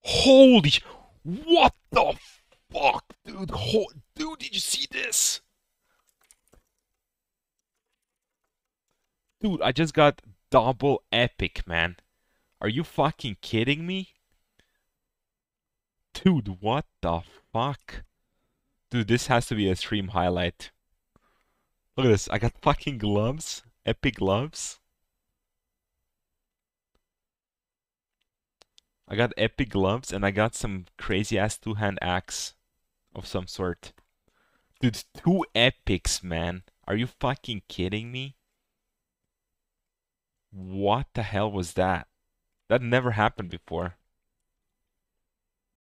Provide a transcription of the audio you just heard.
Holy what the fuck, dude? Dude, did you see this? Dude, I just got double epic, man. Are you fucking kidding me? Dude, what the fuck? Dude, this has to be a stream highlight. Look at this. I got fucking gloves. Epic gloves. I got epic gloves and I got some crazy ass two-hand axe of some sort. Dude, two epics, man. Are you fucking kidding me? What the hell was that? That never happened before.